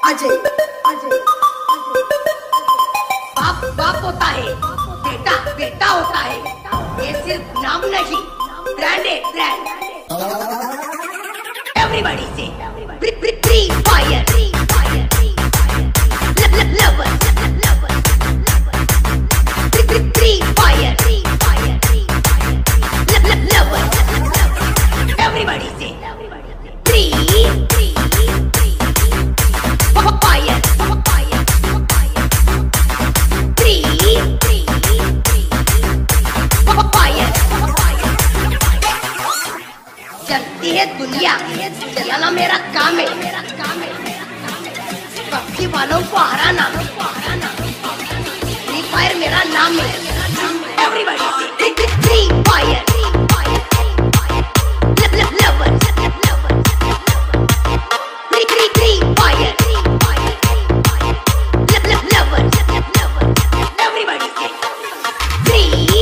अजय अजय बाप बाप होता है, बेटा बेटा होता है। ये सिर्फ नाम नहीं, ब्रांड है ब्रांड। एवरीबॉडी से Free Fire lover Free Fire lover. Everybody से फ्री चलती है दुनिया, चलाना मेरा काम है। पक्षी वालों को हराना, फ्री फायर मेरा नाम है। Everybody Free Fire lover Free Fire lover. Everybody से फ्री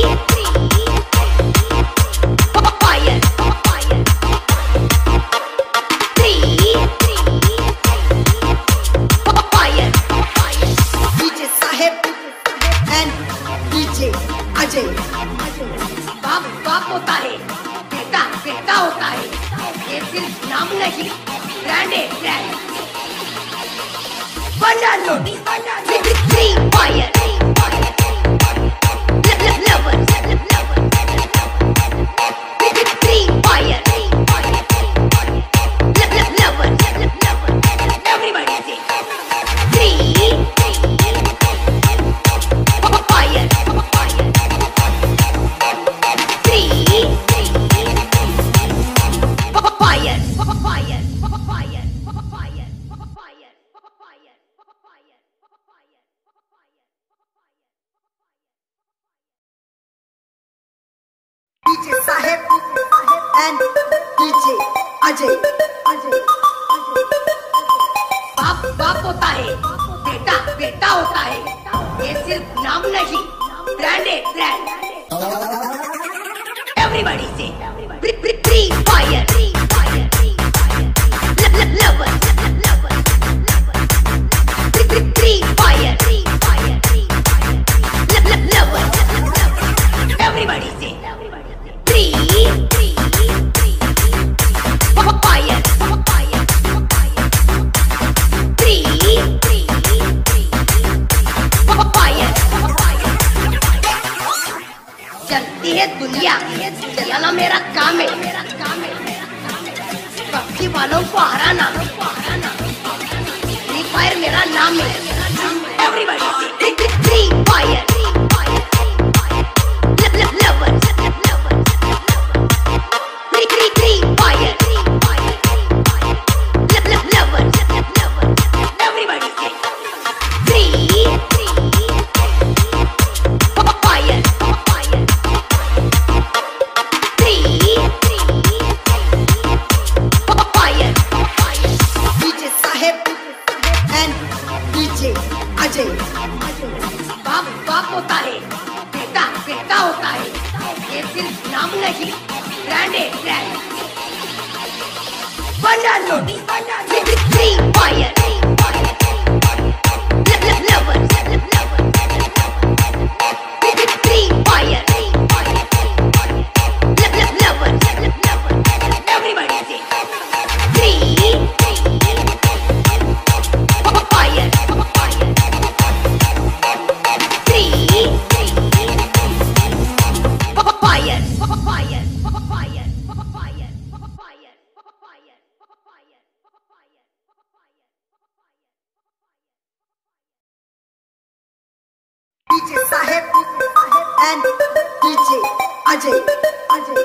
अजय बाप बाप होता है, बेटा बेटा होता है। ये सिर्फ नाम नहीं, ब्रांड है ब्रांड। बना लो Free Fire lover Free Fire lover. Everybody से free DJ Saheb and DJ Ajay Ajay बाप बाप होता है, बेटा बेटा होता है। ये सिर्फ नाम नहीं, ब्रांड है ब्रांड। एवरीबॉडी से Free Fire lover Free Fire lover. Everybody से चलती है दुनिया, चलाना मेरा काम है। पक्षी वालों को हराना, फ्री फायर मेरा नाम है। Everybody Free Fire lover Free Fire lover. Everybody से Free Fire DJ Saheb and DJ Ajay बाप बाप होता है, बेटा बेटा होता है। ये सिर्फ नाम नहीं, ब्रांड है ब्रांड। बना लो Free Fire lover Free Fire lover. Everybody से Free Fire DJ Saheb and DJ Ajay Ajay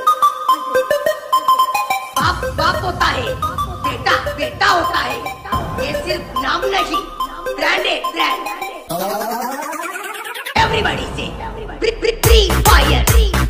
बाप बाप होता है, बेटा बेटा होता है। ये सिर्फ नाम नहीं, ब्रांड है ब्रांड। एवरीबॉडी से फ्री फायर